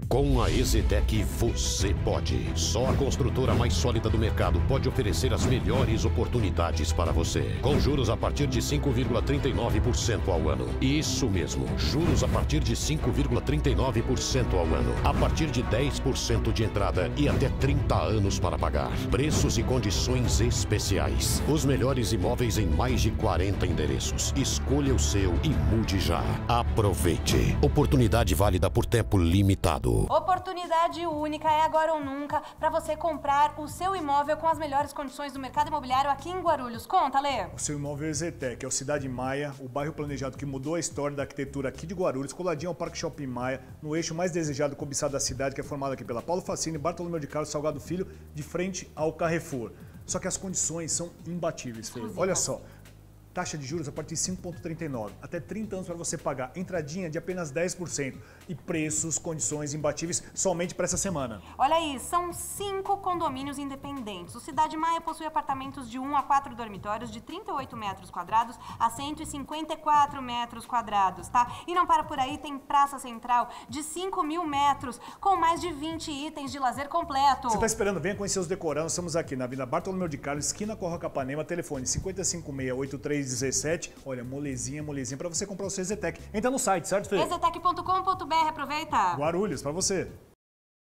Com a EZTEC você pode. Só a construtora mais sólida do mercado pode oferecer as melhores oportunidades para você. Com juros a partir de 5,39% ao ano. Isso mesmo, juros a partir de 5,39% ao ano. A partir de 10% de entrada e até 30 anos para pagar. Preços e condições especiais. Os melhores imóveis em mais de 40 endereços. Escolha o seu e mude já. Aproveite. Oportunidade válida por tempo limitado. Oportunidade única, é agora ou nunca, para você comprar o seu imóvel com as melhores condições do mercado imobiliário aqui em Guarulhos. Conta, Lê. O seu imóvel EZTEC é o Cidade Maia, o bairro planejado que mudou a história da arquitetura aqui de Guarulhos, coladinho ao Parque Shopping Maia, no eixo mais desejado e cobiçado da cidade, que é formado aqui pela Paulo Facini, Bartolomeu de Carlos, Salgado Filho, de frente ao Carrefour. Só que as condições são imbatíveis, Fê. Olha só. Taxa de juros a partir de 5,39, até 30 anos para você pagar, entradinha de apenas 10% e preços, condições imbatíveis somente para essa semana. Olha aí, são 5 condomínios independentes. O Cidade Maia possui apartamentos de 1 a 4 dormitórios de 38 metros quadrados a 154 metros quadrados, tá? E não para por aí, tem praça central de 5.000 metros com mais de 20 itens de lazer completo. Você está esperando? Venha conhecer os decorados. Estamos aqui na Avenida Bartolomeu de Carlos, esquina com a Capanema, telefone 5568317. Olha, molezinha para você comprar o seu EZTEC. Entra no site, certo, Fê? EZTEC.com.br, aproveita! Guarulhos, para você.